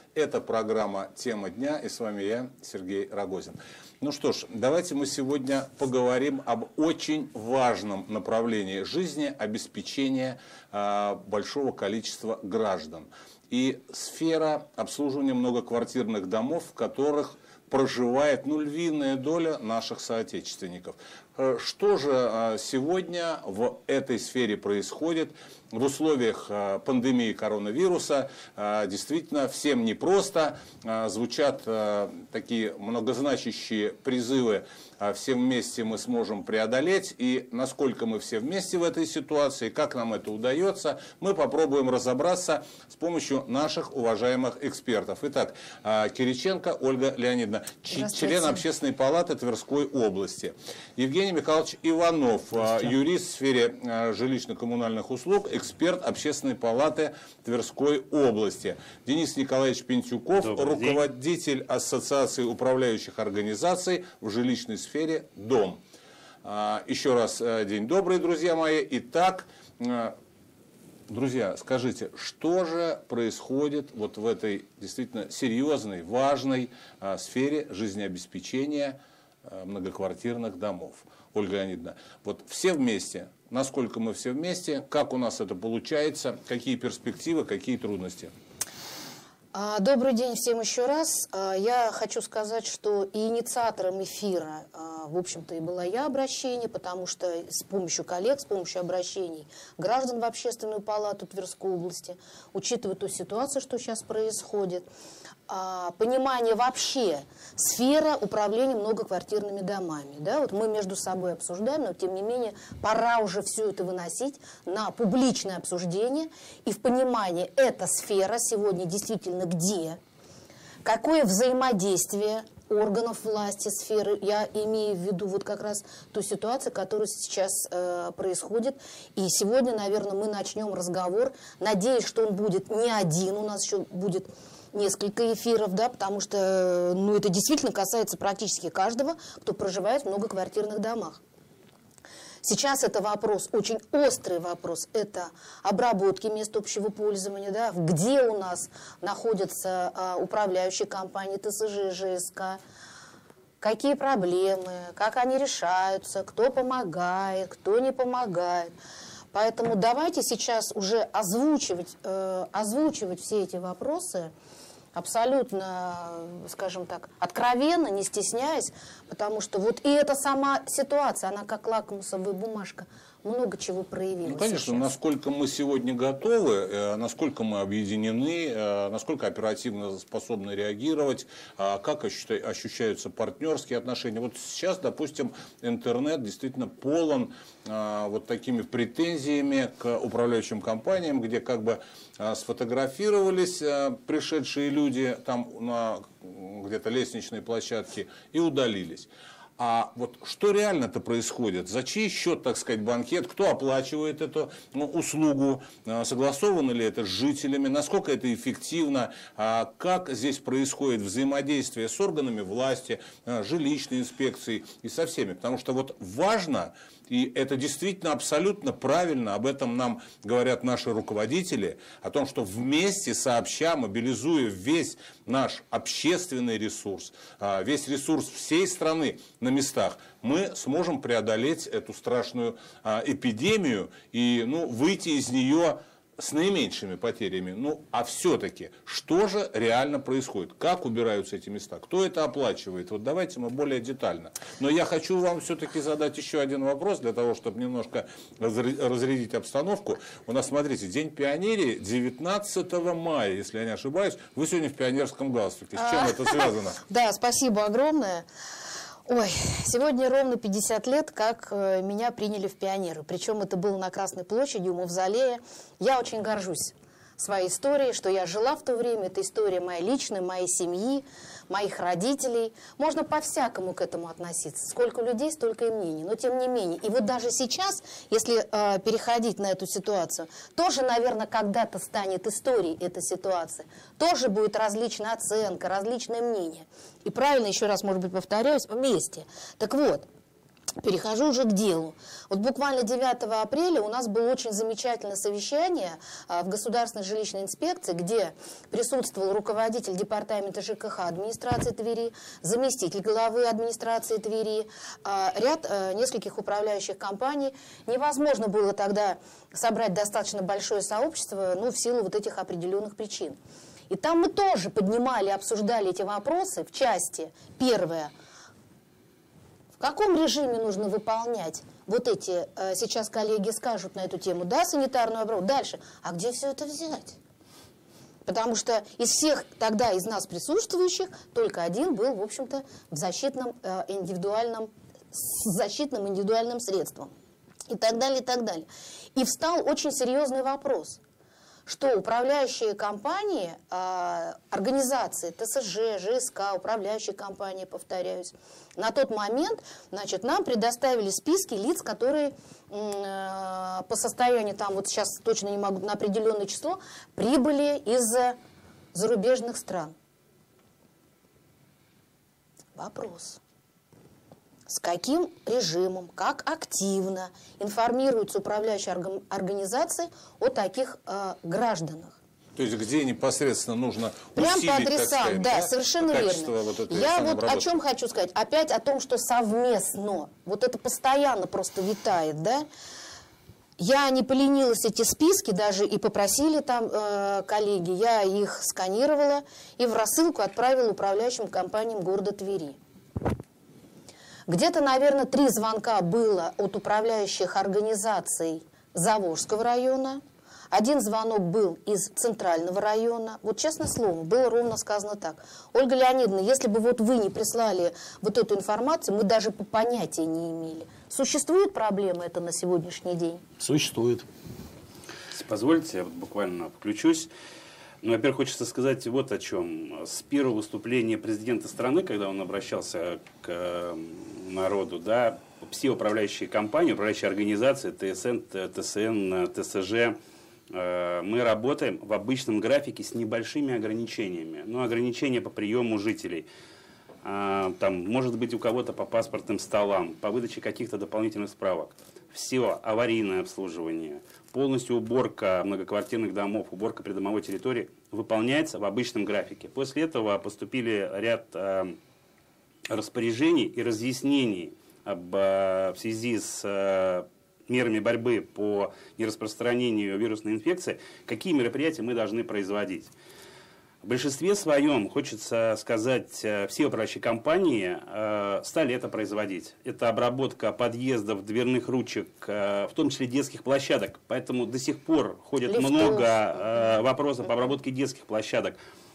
Это программа «Тема дня», и с вами я, Сергей Рогозин. Ну что ж, давайте мы сегодня поговорим об очень важном направлении жизни – обеспечения большого количества граждан. И сфера обслуживания многоквартирных домов, в которых проживает львиная доля наших соотечественников. Что же сегодня в этой сфере происходит в условиях пандемии коронавируса? Действительно, всем непросто. Звучат такие многозначащие призывы: все вместе мы сможем преодолеть. И насколько мы все вместе в этой ситуации, как нам это удается, мы попробуем разобраться с помощью наших уважаемых экспертов. Итак, Кириченко Ольга Леонидовна, член Общественной палаты Тверской области. Евгений Михайлович Иванов, юрист в сфере жилищно-коммунальных услуг, эксперт Общественной палаты Тверской области. Денис Николаевич Пентюков, руководитель Ассоциации управляющих организаций в жилищной сфере «Дом». Еще раз день добрый, друзья мои. Итак, друзья, скажите, что же происходит вот в этой действительно серьезной, важной сфере жизнеобеспечения многоквартирных домов? Ольга Леонидовна, вот все вместе, насколько мы все вместе, как у нас это получается, какие перспективы, какие трудности? Добрый день всем еще раз. Я хочу сказать, что и инициатором эфира, в общем-то, и была я обращение, потому что с помощью коллег, с помощью обращений граждан в Общественную палату Тверской области, учитывая ту ситуацию, что сейчас происходит, понимание вообще сфера управления многоквартирными домами. Да? Вот мы между собой обсуждаем, но тем не менее пора уже все это выносить на публичное обсуждение и в понимании эта сфера сегодня действительно где, какое взаимодействие органов власти, сферы. Я имею в виду вот как раз ту ситуацию, которая сейчас происходит. И сегодня, наверное, мы начнем разговор. Надеюсь, что он будет не один, у нас еще будет несколько эфиров, да, потому что это действительно касается практически каждого, кто проживает в многоквартирных домах. Сейчас это вопрос, очень острый вопрос, это обработки мест общего пользования, да, где у нас находятся управляющие компании ТСЖ, ЖСК, какие проблемы, как они решаются, кто помогает, кто не помогает. Поэтому давайте сейчас уже озвучивать все эти вопросы абсолютно, скажем так, откровенно, не стесняясь, потому что вот и эта сама ситуация, она как лакмусовая бумажка, много чего проявилось. Конечно, сейчас. Насколько мы сегодня готовы, насколько мы объединены, насколько оперативно способны реагировать, как ощущаются партнерские отношения. Вот сейчас, допустим, интернет действительно полон вот такими претензиями к управляющим компаниям, где как бы сфотографировались пришедшие люди там на где-то лестничной площадке и удалились. А вот что реально-то происходит? За чей счет, так сказать, банкет? Кто оплачивает эту услугу? Согласовано ли это с жителями? Насколько это эффективно? Как здесь происходит взаимодействие с органами власти, жилищной инспекцией и со всеми? Потому что вот важно, и это действительно абсолютно правильно, об этом нам говорят наши руководители, о том, что вместе, сообща, мобилизуя весь наш общественный ресурс, весь ресурс всей страны на местах, мы сможем преодолеть эту страшную эпидемию и выйти из нее с наименьшими потерями. А все-таки, что же реально происходит? Как убираются эти места? Кто это оплачивает? Вот давайте мы более детально. Но я хочу вам все-таки задать еще один вопрос, для того, чтобы немножко разрядить обстановку. У нас, смотрите, День пионерии 19 мая, если я не ошибаюсь. Вы сегодня в пионерском галстуке. С чем это связано? Да, спасибо огромное. Ой, сегодня ровно 50 лет, как меня приняли в пионеры. Причем это было на Красной площади у Мавзолея. Я очень горжусь своей историей, что я жила в то время. Это история моя личная, моей семьи, моих родителей. Можно по-всякому к этому относиться. Сколько людей, столько и мнений. Но тем не менее. И вот даже сейчас, если переходить на эту ситуацию, тоже, наверное, когда-то станет историей эта ситуация. Тоже будет различная оценка, различное мнение. И правильно, еще раз, может быть, повторяюсь, вместе. Так вот, Перехожу уже к делу. Вот буквально 9 апреля у нас было очень замечательное совещание в Государственной жилищной инспекции, где присутствовал руководитель департамента ЖКХ администрации Твери, заместитель главы администрации Твери, ряд нескольких управляющих компаний. Невозможно было тогда собрать достаточно большое сообщество, ну, в силу вот этих определенных причин. И там мы тоже поднимали, обсуждали эти вопросы в части. Первое. В каком режиме нужно выполнять вот эти, сейчас коллеги скажут на эту тему, да, санитарную оборону. Дальше, а где все это взять? Потому что из всех тогда из нас присутствующих только один был, в общем-то, в защитном индивидуальном средством. И так далее, и так далее. И встал очень серьезный вопрос, что управляющие компании, организации, ТСЖ, ЖСК, управляющие компании, повторяюсь, на тот момент, значит, нам предоставили списки лиц, которые по состоянию, там вот сейчас точно не могу, на определенное число, прибыли из зарубежных стран. Вопрос. С каким режимом, как активно информируются управляющие организации о таких гражданах? То есть где непосредственно нужно прям усилить, по адресам, так сказать, да, совершенно верно. Вот я вот о чем хочу сказать. Опять о том, что совместно, вот это постоянно просто витает, да. Я не поленилась эти списки, даже и попросили там коллеги, я их сканировала и в рассылку отправила управляющим компаниям города Твери. Где-то, наверное, 3 звонка было от управляющих организаций Заволжского района. 1 звонок был из Центрального района. Вот, честное слово, было ровно сказано так. Ольга Леонидовна, если бы вот вы не прислали вот эту информацию, мы даже по понятия не имели. Существует проблема это на сегодняшний день? Существует. Если позволите, я вот буквально включусь. Ну, во-первых, хочется сказать вот о чем. С первого выступления президента страны, когда он обращался к народу, да, все управляющие компании, управляющие организации, ТСН, ТСН, ТСЖ, мы работаем в обычном графике с небольшими ограничениями. Ну, ограничения по приему жителей. Там, может быть, у кого-то по паспортным столам, по выдаче каких-то дополнительных справок. Все, аварийное обслуживание, полностью уборка многоквартирных домов, уборка придомовой территории выполняется в обычном графике. После этого поступили ряд распоряжений и разъяснений в связи с мерами борьбы по нераспространению вирусной инфекции, какие мероприятия мы должны производить. В большинстве своем, хочется сказать, все управляющие компании стали это производить. Это обработка подъездов, дверных ручек, в том числе детских площадок. Поэтому до сих пор ходит много вопросов по обработке детских площадок.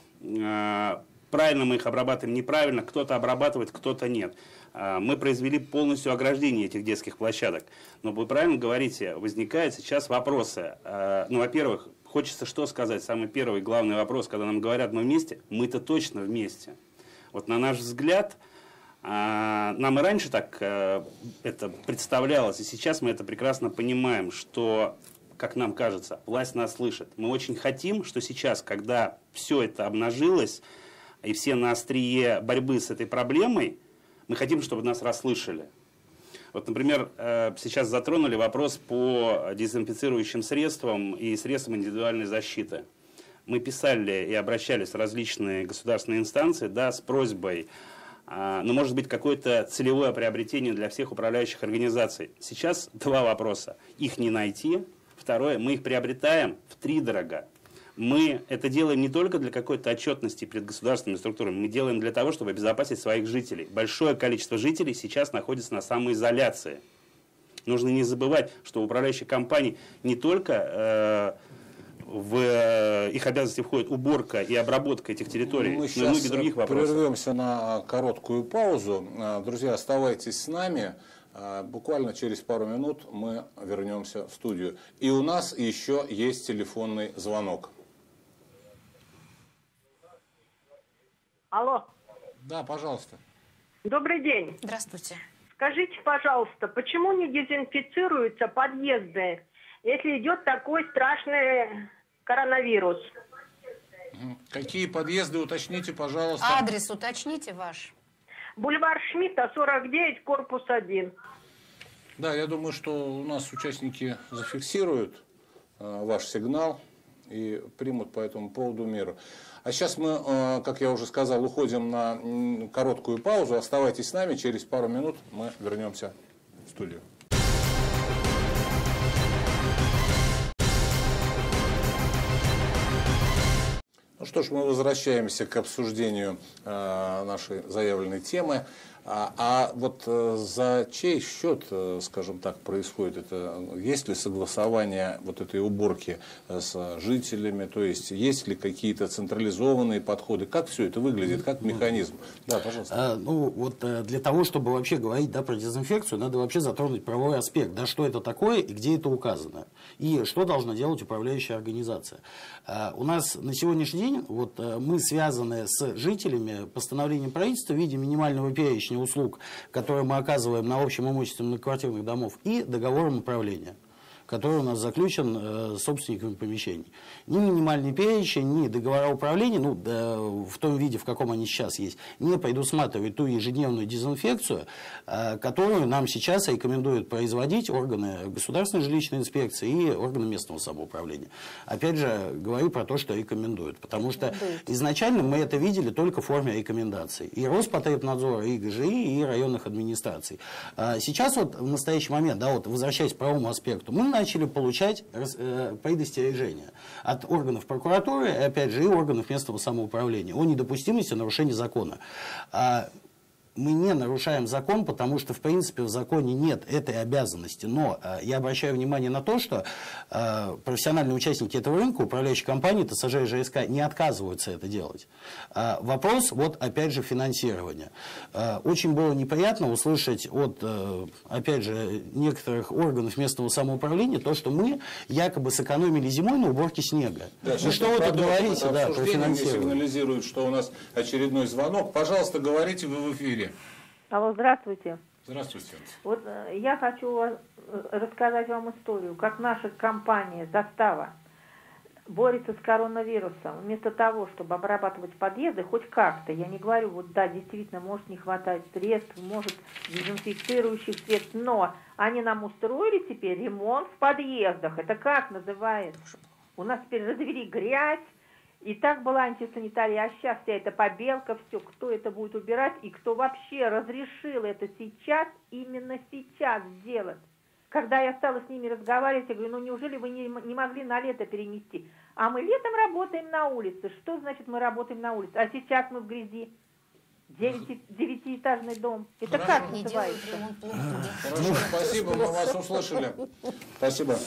Правильно мы их обрабатываем, неправильно, кто-то обрабатывает, кто-то нет. Мы произвели полностью ограждение этих детских площадок. Но вы правильно говорите, возникают сейчас вопросы. Ну, во-первых, хочется что сказать? Самый первый главный вопрос, когда нам говорят, мы вместе, мы-то точно вместе. Вот на наш взгляд, нам и раньше так это представлялось, и сейчас мы это прекрасно понимаем, что, как нам кажется, власть нас слышит. Мы очень хотим, что сейчас, когда все это обнажилось, и все на острие борьбы с этой проблемой, мы хотим, чтобы нас расслышали. Вот, например, сейчас затронули вопрос по дезинфицирующим средствам и средствам индивидуальной защиты. Мы писали и обращались в различные государственные инстанции, да, с просьбой, но может быть какое-то целевое приобретение для всех управляющих организаций. Сейчас 2 вопроса. Их не найти. Второе, мы их приобретаем втридорога. Мы это делаем не только для какой-то отчетности перед государственными структурами, мы делаем для того, чтобы обезопасить своих жителей. Большое количество жителей сейчас находится на самоизоляции. Нужно не забывать, что управляющие компании не только в их обязанности входит уборка и обработка этих территорий, но и многие других вопросов. Мы прервемся на короткую паузу. Друзья, оставайтесь с нами. Буквально через пару минут мы вернемся в студию. И у нас еще есть телефонный звонок. Алло. Да, пожалуйста. Добрый день. Здравствуйте. Скажите, пожалуйста, почему не дезинфицируются подъезды, если идет такой страшный коронавирус? Какие подъезды, уточните, пожалуйста. Адрес уточните ваш. Бульвар Шмидта, 49, корпус 1. Да, я думаю, что у нас участники зафиксируют ваш сигнал и примут по этому поводу меру. А сейчас мы, как я уже сказал, уходим на короткую паузу. Оставайтесь с нами, через пару минут мы вернемся в студию. Ну что ж, мы возвращаемся к обсуждению нашей заявленной темы. А вот за чей счет, скажем так, происходит это? Есть ли согласование вот этой уборки с жителями? То есть ли какие-то централизованные подходы? Как все это выглядит? Как механизм? Да, пожалуйста. Ну, вот для того, чтобы вообще говорить, да, про дезинфекцию, надо вообще затронуть правовой аспект. Да, что это такое и где это указано. И что должна делать управляющая организация. У нас на сегодняшний день вот, мы связаны с жителями постановлением правительства в виде минимального перечня услуг, которые мы оказываем на общем имуществе многоквартирных домов, и договором управления, который у нас заключен с собственниками помещений. Ни минимальный перечень, ни договора управления, ну, в том виде, в каком они сейчас есть, не предусматривают ту ежедневную дезинфекцию, которую нам сейчас рекомендуют производить органы государственной жилищной инспекции и органы местного самоуправления. Опять же, говорю про то, что рекомендуют, потому что изначально мы это видели только в форме рекомендаций. И Роспотребнадзора, и ГЖИ, и районных администраций. Сейчас вот в настоящий момент, да, вот возвращаясь к правовому аспекту, мы начали получать предостережения от органов прокуратуры, и опять же и органов местного самоуправления о недопустимости нарушения закона. Мы не нарушаем закон, потому что, в принципе, в законе нет этой обязанности. Но я обращаю внимание на то, что профессиональные участники этого рынка, управляющие компании, ТСЖ и ЖСК, не отказываются это делать. Вопрос, вот опять же, финансирования. Очень было неприятно услышать от, опять же, некоторых органов местного самоуправления то, что мы якобы сэкономили зимой на уборке снега. Да, и что вы тут говорите, да, про финансирование? Сигнализируют, что у нас очередной звонок. Пожалуйста, говорите, вы в эфире. Алло, здравствуйте. Здравствуйте. Вот я хочу рассказать вам историю, как наша компания «Застава» борется с коронавирусом. Вместо того, чтобы обрабатывать подъезды хоть как-то, я не говорю, вот да, действительно, может не хватать средств, может дезинфицирующих средств, но они нам устроили теперь ремонт в подъездах. Это как называется? У нас теперь развели грязь. И так была антисанитария, а сейчас вся эта побелка, все, кто это будет убирать и кто вообще разрешил это сейчас, именно сейчас сделать. Когда я стала с ними разговаривать, я говорю, ну неужели вы не могли на лето перенести? А мы летом работаем на улице. Что значит мы работаем на улице? А сейчас мы в грязи. Девятиэтажный дом. Это Хорошо. как называется? Хорошо, спасибо, мы вас услышали. Спасибо.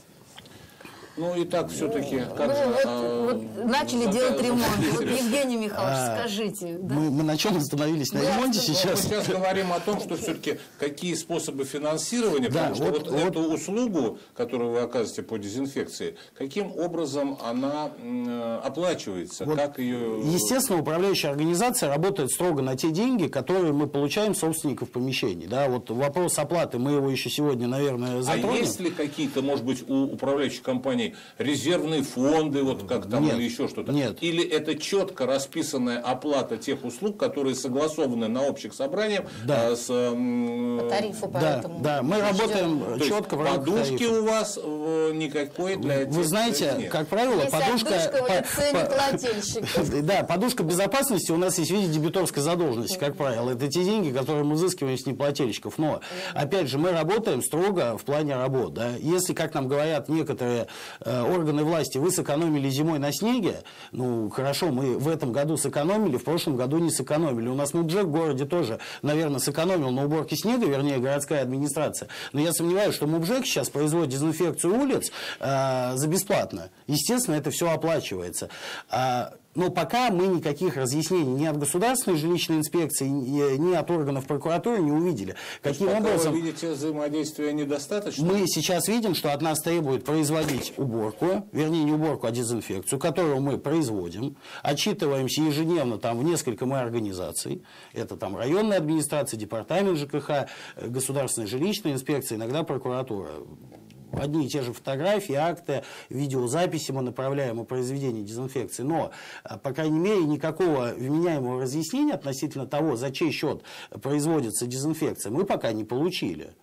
Ну и так все-таки, как же... Вот начали делать ремонт. Вот, Евгений Михайлович, скажите. Да? Мы на чем остановились? На ремонте сейчас? Мы сейчас говорим о том, что все-таки какие способы финансирования, Да, потому что вот эту услугу, которую вы оказываете по дезинфекции, каким образом она оплачивается, Вот, как ее... Естественно, управляющая организация работает строго на те деньги, которые мы получаем собственников помещений. Да, вот вопрос оплаты, мы его еще сегодня, наверное, затронем. А есть ли какие-то, может быть, у управляющих компаний резервные фонды, вот как там, Нет, или еще что-то? нет. Или это четко расписанная оплата тех услуг, которые согласованы на общих собраниях Да. с... По тарифу, поэтому. Да, мы работаем То четко в есть рамках подушки тарифа. у вас никакой для этих... Вы знаете, нет. как правило, Если подушка... отдушка в лице неплательщика. Да, подушка безопасности у нас есть в виде дебиторской задолженности, как правило. Это те деньги, которые мы взыскиваем с неплательщиков. Но, опять же, мы работаем строго в плане работ. Да. Если, как нам говорят некоторые органы власти, вы сэкономили зимой на снеге, ну, хорошо, мы в этом году сэкономили, в прошлом году не сэкономили. У нас МУБЖЭК в городе тоже, наверное, сэкономил на уборке снега, вернее, городская администрация. Но я сомневаюсь, что МУБЖЭК сейчас производит дезинфекцию улиц за бесплатно. Естественно, это все оплачивается. Но пока мы никаких разъяснений ни от государственной жилищной инспекции, ни от органов прокуратуры не увидели. Каким образом... Вы видите, взаимодействия недостаточно? Мы сейчас видим, что от нас требуют производить уборку, вернее, не уборку, а дезинфекцию, которую мы производим, отчитываемся ежедневно там, в несколько организаций. Это там районная администрация, департамент ЖКХ, государственная жилищная инспекция, иногда прокуратура. Одни и те же фотографии, акты, видеозаписи мы направляем о произведении дезинфекции. Но, по крайней мере, никакого вменяемого разъяснения относительно того, за чей счет производится дезинфекция, мы пока не получили.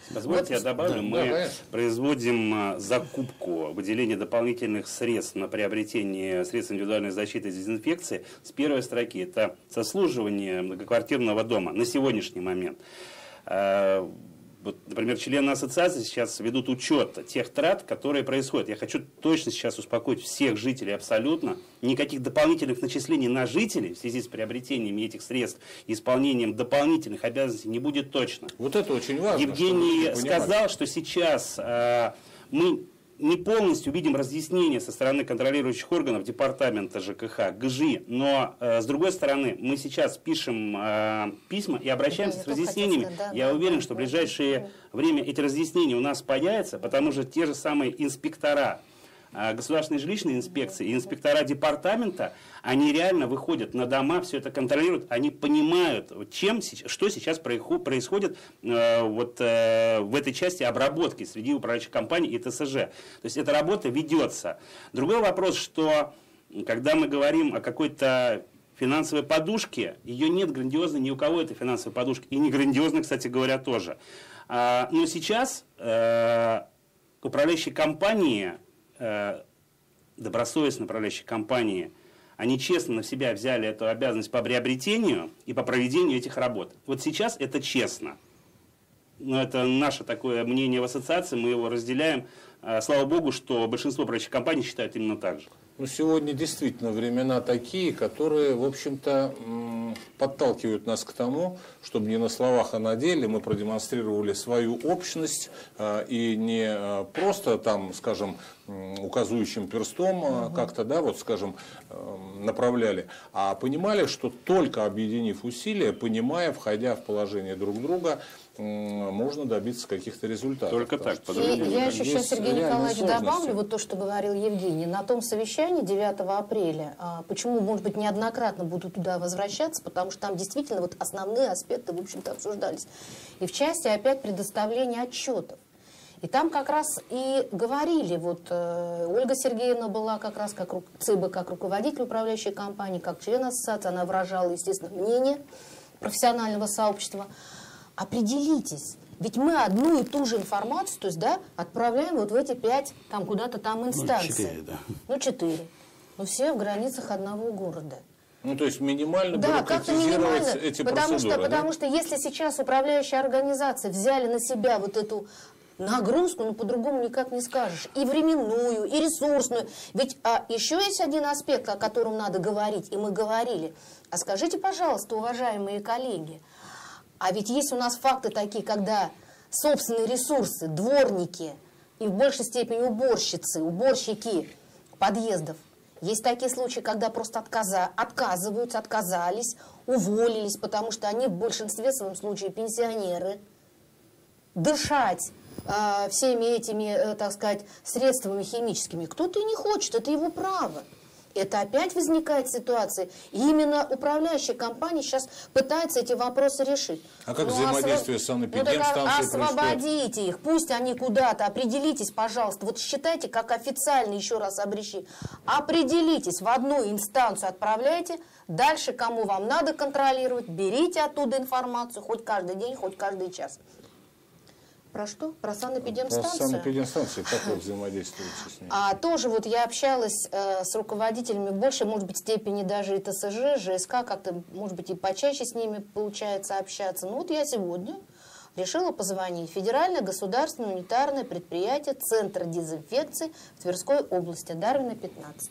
Позвольте, я добавлю, мы конечно. производим закупку, выделение дополнительных средств на приобретение средств индивидуальной защиты и дезинфекции с первой строки. Это сослуживание многоквартирного дома на сегодняшний момент. Вот, например, члены ассоциации сейчас ведут учет тех трат, которые происходят. Я хочу точно сейчас успокоить всех жителей абсолютно. Никаких дополнительных начислений на жителей в связи с приобретением этих средств и исполнением дополнительных обязанностей не будет точно. Вот это очень важно. Евгений сказал, что сейчас мы не полностью видим разъяснения со стороны контролирующих органов департамента ЖКХ, ГЖИ, но с другой стороны мы сейчас пишем письма и обращаемся с разъяснениями. Я уверен, что в ближайшее время эти разъяснения у нас появятся, потому что те же самые инспектора государственной жилищной инспекции и инспектора департамента, они реально выходят на дома, все это контролируют, они понимают, что сейчас происходит в этой части обработки среди управляющих компаний и ТСЖ. То есть эта работа ведется. Другой вопрос, что когда мы говорим о какой-то финансовой подушке, ее нет грандиозной ни у кого этой финансовой подушки, и не грандиозной, кстати говоря, тоже. Но сейчас управляющие компании, добросовестные управляющие компании, они честно на себя взяли эту обязанность по приобретению и по проведению этих работ. Вот сейчас это честно. Но это наше такое мнение в ассоциации, мы его разделяем. Слава богу, что большинство управляющих компаний считают именно так же. Ну, сегодня действительно времена такие, которые, в общем-то, подталкивают нас к тому, чтобы не на словах, а на деле мы продемонстрировали свою общность и не просто там, скажем, указывающим перстом как-то, да, вот, скажем, направляли, а понимали, что только объединив усилия, понимая, входя в положение друг друга, можно добиться каких-то результатов. Только так. Я еще сейчас, Сергей Николаевич, добавлю вот то, что говорил Евгений. На том совещании 9 апреля, почему, может быть, неоднократно буду туда возвращаться, потому что там действительно вот основные аспекты, в общем-то, обсуждались. И в части опять предоставления отчетов. И там как раз и говорили, вот Ольга Сергеевна была как раз как ЦИБа, как руководитель управляющей компании, как член ассоциации, она выражала, естественно, мнение профессионального сообщества. Определитесь, ведь мы одну и ту же информацию, то есть, да, отправляем вот в эти 5, там куда-то там инстанций. 4, да. Ну, 4. Но все в границах одного города. Ну, то есть минимально Да, как-то минимально, эти потому процедуры. что если сейчас управляющие организации взяли на себя вот эту нагрузку, ну, по-другому никак не скажешь, и временную, и ресурсную. Ведь еще есть один аспект, о котором надо говорить, и мы говорили. А скажите, пожалуйста, уважаемые коллеги, а ведь есть у нас факты такие, когда собственные ресурсы, дворники и в большей степени уборщицы, уборщики подъездов. Есть такие случаи, когда просто отказываются, отказались, уволились, потому что они в большинстве своем случае пенсионеры. Дышать всеми этими, так сказать, средствами химическими кто-то и не хочет, это его право. Это опять возникает ситуация. И именно управляющая компания сейчас пытается эти вопросы решить. А как взаимодействие с санэпидемстанцией происходит? Освободите их, пусть они куда-то, определитесь, пожалуйста. Вот считайте, как официально, еще раз обращи. Определитесь, в одну инстанцию отправляйте, дальше кому вам надо контролировать, берите оттуда информацию, хоть каждый день, хоть каждый час. Про что? Про санэпидемстанцию? Про санэпидемстанцию, как вы взаимодействуете с ней? Тоже вот я общалась с руководителями в большей, может быть, степени даже и ТСЖ, ЖСК, как-то, может быть, и почаще с ними получается общаться. Ну вот я сегодня решила позвонить. Федеральное государственное унитарное предприятие Центр дезинфекции в Тверской области, Дарвина, 15.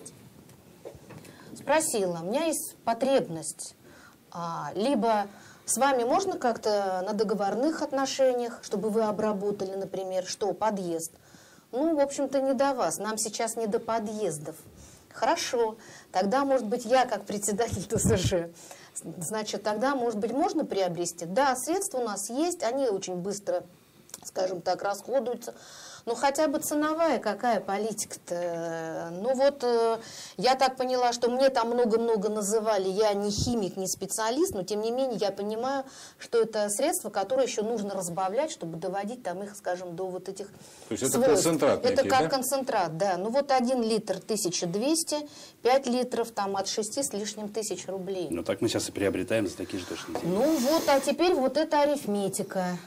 Спросила, у меня есть потребность либо... С вами можно как-то на договорных отношениях, чтобы вы обработали, например, что, подъезд? Ну, в общем-то, не до вас. Нам сейчас не до подъездов. Хорошо. Тогда, может быть, я, как председатель ТСЖ, значит, тогда, может быть, можно приобрести? Да, средства у нас есть, они очень быстро, скажем так, расходуются. Ну, хотя бы ценовая какая политика-то? Ну, вот я так поняла, что мне там много-много называли. Я не химик, не специалист, но, тем не менее, я понимаю, что это средства, которые еще нужно разбавлять, чтобы доводить там их, скажем, до вот этих То есть свойств. Это концентрат Это некий, как да? концентрат, да. Ну, вот 1 литр 1200, 5 литров там от 6 с лишним тысяч рублей. Ну, так мы сейчас и приобретаем за такие же точно деньги. Ну, вот, а теперь вот эта арифметика.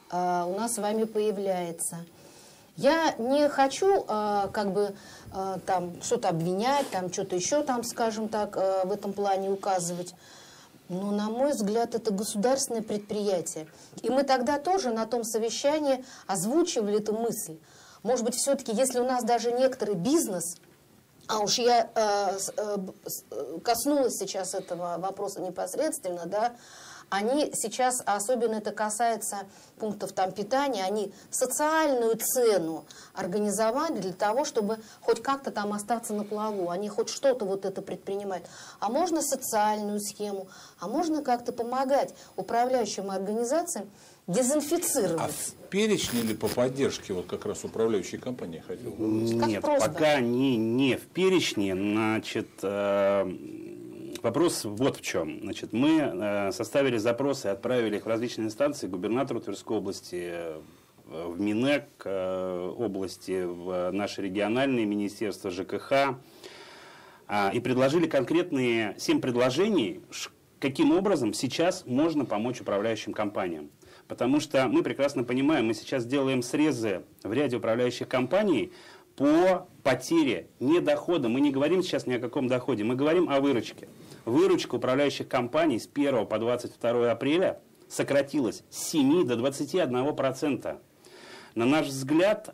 у нас с вами появляется. Я не хочу там что-то обвинять, там что-то еще, там, скажем так, в этом плане указывать. Но, на мой взгляд, это государственное предприятие. И мы тогда тоже на том совещании озвучивали эту мысль. Может быть, все-таки, если у нас даже некоторый бизнес, а уж я коснулась сейчас этого вопроса непосредственно, да, они сейчас, особенно это касается пунктов там питания, они социальную цену организовали для того, чтобы хоть как-то там остаться на плаву. Они хоть что-то вот это предпринимают. А можно социальную схему, а можно как-то помогать управляющим организациям дезинфицировать. А в перечне или по поддержке вот как раз управляющей компании хотел бы? Нет, пока не в перечне. Значит, вопрос вот в чем. Значит, мы составили запросы и отправили их в различные инстанции: губернатору Тверской области, в Минэк области, в наше региональное министерство ЖКХ, и предложили конкретные 7 предложений, каким образом сейчас можно помочь управляющим компаниям. Потому что мы прекрасно понимаем, мы сейчас делаем срезы в ряде управляющих компаний по потере не дохода. Мы не говорим сейчас ни о каком доходе, мы говорим о выручке. Выручка управляющих компаний с 1 по 22 апреля сократилась с 7 до 21%. На наш взгляд,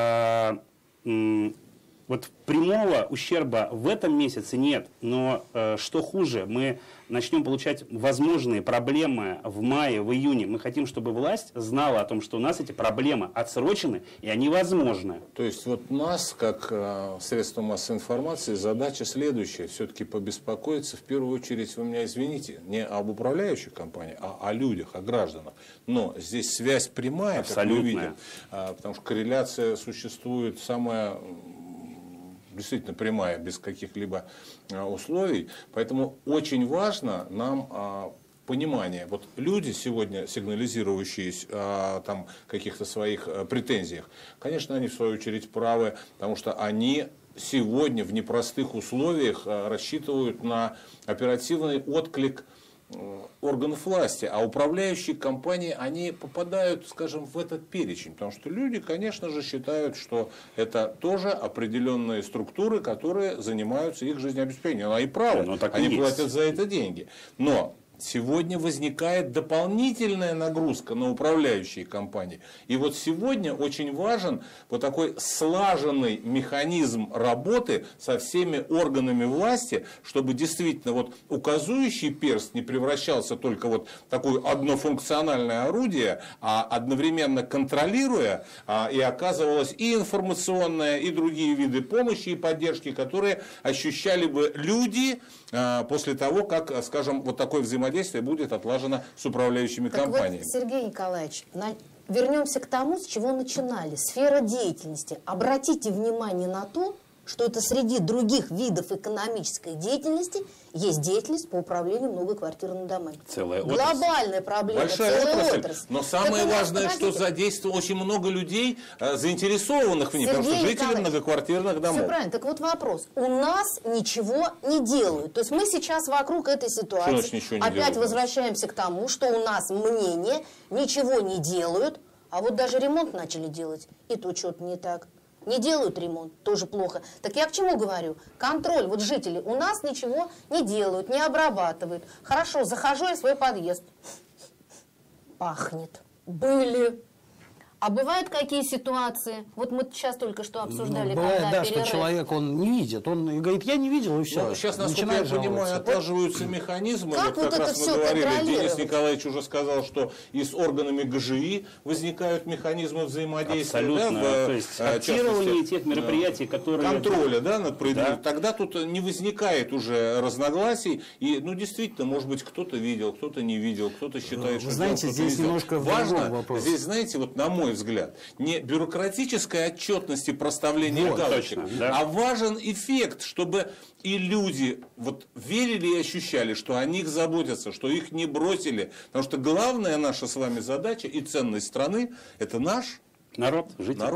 вот прямого ущерба в этом месяце нет, но что хуже, мы начнем получать возможные проблемы в мае, в июне. Мы хотим, чтобы власть знала о том, что у нас эти проблемы отсрочены и они возможны. То есть вот нас, как средство массовой информации, задача следующая: все-таки побеспокоиться в первую очередь, вы меня извините, не об управляющих компаниях, а о людях, о гражданах. Но здесь связь прямая, как мы видим, потому что корреляция существует самая действительно прямая, без каких-либо условий. Поэтому очень важно нам понимание. Вот люди сегодня, сигнализирующие там каких-то своих претензиях, конечно, они в свою очередь правы, потому что они сегодня в непростых условиях рассчитывают на оперативный отклик органов власти, а управляющие компании, они попадают, скажем, в этот перечень, потому что люди, конечно же, считают, что это тоже определенные структуры, которые занимаются их жизнеобеспечением. Они правы, они платят за это деньги. Но сегодня возникает дополнительная нагрузка на управляющие компании. И вот сегодня очень важен вот такой слаженный механизм работы со всеми органами власти, чтобы действительно вот указующий перст не превращался только вот в такое однофункциональное орудие, а одновременно контролируя, и оказывалось и информационное, и другие виды помощи и поддержки, которые ощущали бы люди после того, как, скажем, вот такое взаимодействие будет отлажено с управляющими компаниями. Вот, Сергей Николаевич, вернемся к тому, с чего начинали. Сфера деятельности. Обратите внимание на то, что это среди других видов экономической деятельности есть деятельность по управлению многоквартирными домами. Целая отрасль. Глобальная проблема. Большая отрасль. Но самое важное, что задействовано очень много людей, заинтересованных в ней, потому что жители многоквартирных домов. Все правильно. Так вот вопрос. У нас ничего не делают. То есть мы сейчас вокруг этой ситуации опять возвращаемся к тому, что у нас мнение, ничего не делают, а вот даже ремонт начали делать, и то что-то не так. Не делают ремонт, тоже плохо. Так я к чему говорю? Контроль. Вот жители у нас ничего не делают, не обрабатывают. Хорошо, захожу я в свой подъезд. Пахнет. Были. А бывают какие ситуации? Вот мы сейчас только что обсуждали, бывает, когда да, что человек, он не видит, он говорит, я не видел, и все. Ну, сейчас, насколько я понимаю, отлаживаются механизмы. Как вот раз это мы говорили, Денис контролировать? Николаевич уже сказал, что и с органами ГЖИ возникают механизмы взаимодействия. Абсолютно. Да, то есть актирование тех мероприятий, которые... Контроля, да, над производством. Да. Тогда тут не возникает уже разногласий. И, ну, действительно, может быть, кто-то видел, кто-то не видел, кто-то считает, что... Вы знаете, здесь немножко важно. Вопрос. Здесь, знаете, вот на мой взгляд, не бюрократическая отчетность и проставление галочек, а важен эффект, чтобы и люди вот верили и ощущали, что о них заботятся, что их не бросили. Потому что главная наша с вами задача и ценность страны – это наш народ, жители. Народ.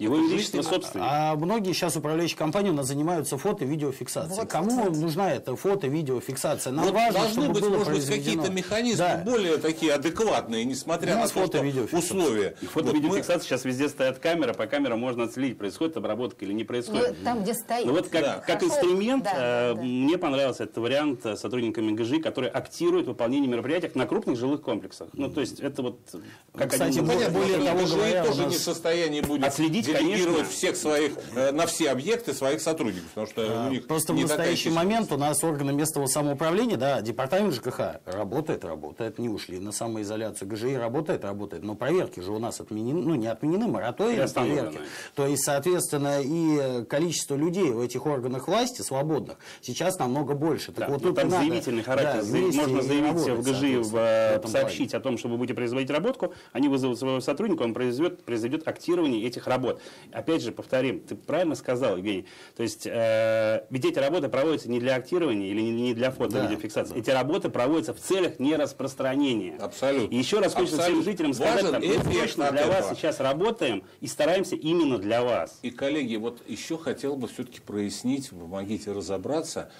Его величество собственник. А многие сейчас управляющие компании у нас занимаются фото-видеофиксацией. Кому нужна эта фото-видеофиксация? Нам важно, должны чтобы быть, было может быть, произведено. какие-то механизмы более такие адекватные, несмотря на то, что условия. И фото-видеофиксация, сейчас везде стоят камеры, по камерам можно отследить, происходит обработка или не происходит. Ну, там, где стоит. Ну вот как инструмент, мне понравился этот вариант сотрудниками ГЖИ, которые актируют выполнение мероприятий на крупных жилых комплексах. Ну, то есть это вот как кстати, один... более того говоря, тоже не в состоянии будет отследить, делегировать конечно, всех своих, на все объекты своих сотрудников, потому что у них просто в настоящий момент у нас органы местного самоуправления, да, департамент ЖКХ работает, не ушли на самоизоляцию. ГЖИ работает, но проверки же у нас отменены, ну не отменены, мораторий на проверки. То есть, соответственно, и количество людей в этих органах власти свободных сейчас намного больше. Так вот, тут там надо, заявительный характер. Можно заявить в ГЖИ, сообщить о том, что вы будете производить работку, они вызовут своего сотрудника, он произведет актирование этих работ. Опять же, повторим, ты правильно сказал, Евгений, то есть ведь эти работы проводятся не для актирования или не для фото-видеофиксации. Эти работы проводятся в целях нераспространения. Абсолютно. И еще раз хочется всем жителям сказать, мы точно для вас сейчас работаем и стараемся именно для вас. И, коллеги, вот еще хотел бы все-таки прояснить, помогите разобраться,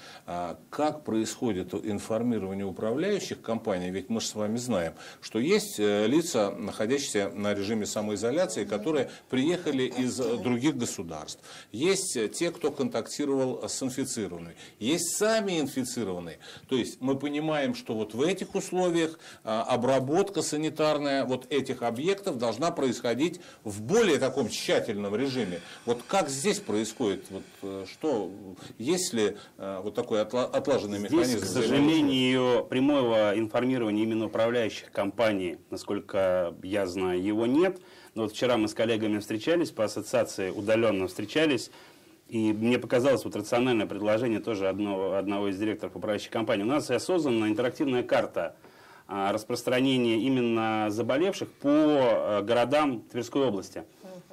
как происходит информирование управляющих компаний, ведь мы же с вами знаем, что есть лица, находящиеся на режиме самоизоляции, которые приехали из других государств. Есть те, кто контактировал с инфицированными. Есть сами инфицированные. То есть мы понимаем, что вот в этих условиях обработка санитарная вот этих объектов должна происходить в более таком тщательном режиме. Вот как здесь происходит? Вот, что, есть ли вот такой отлаженный механизм? Здесь, к сожалению, прямого информирования именно управляющих компаний, насколько я знаю, его нет. Но вот вчера мы с коллегами встречались, по ассоциации удаленно встречались, и мне показалось вот рациональное предложение тоже одного из директоров управляющей компании. У нас создана интерактивная карта распространения именно заболевших по городам Тверской области.